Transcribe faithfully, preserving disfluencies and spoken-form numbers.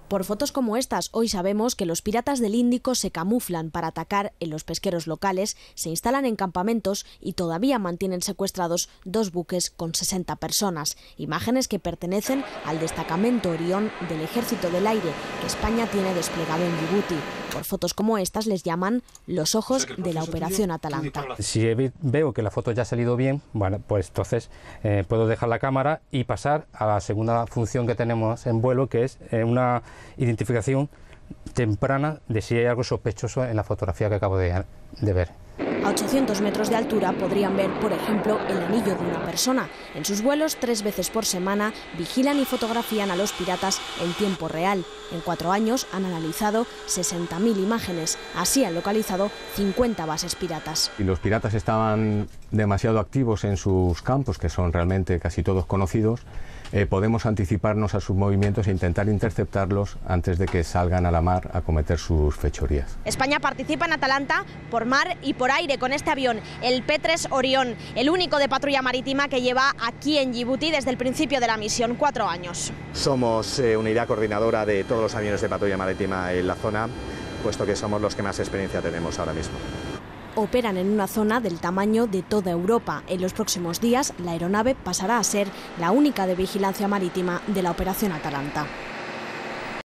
Por fotos como estas, hoy sabemos que los piratas del Índico se camuflan para atacar en los pesqueros locales, se instalan en campamentos y todavía mantienen secuestrados dos buques con sesenta personas. Imágenes que pertenecen al destacamento Orión del Ejército del Aire que España tiene desplegado en Yibuti. Por fotos como estas les llaman los ojos de la Operación Atalanta. Si veo que la foto ya ha salido bien, bueno, pues entonces eh, puedo dejar la cámara y pasar a la segunda función que tenemos en vuelo, que es eh, una identificación temprana de si hay algo sospechoso en la fotografía que acabo de, de ver. A ochocientos metros de altura podrían ver, por ejemplo, el anillo de una persona. En sus vuelos, tres veces por semana, vigilan y fotografían a los piratas en tiempo real. En cuatro años han analizado sesenta mil imágenes. Así han localizado cincuenta bases piratas. Y los piratas estaban demasiado activos en sus campos, que son realmente casi todos conocidos. Eh, podemos anticiparnos a sus movimientos e intentar interceptarlos antes de que salgan a la mar a cometer sus fechorías. España participa en Atalanta por mar y por aire con este avión, el P tres Orión, el único de patrulla marítima que lleva aquí en Yibuti desde el principio de la misión, cuatro años. Somos eh, unidad coordinadora de todos los aviones de patrulla marítima en la zona, puesto que somos los que más experiencia tenemos ahora mismo. Operan en una zona del tamaño de toda Europa. En los próximos días, la aeronave pasará a ser la única de vigilancia marítima de la Operación Atalanta.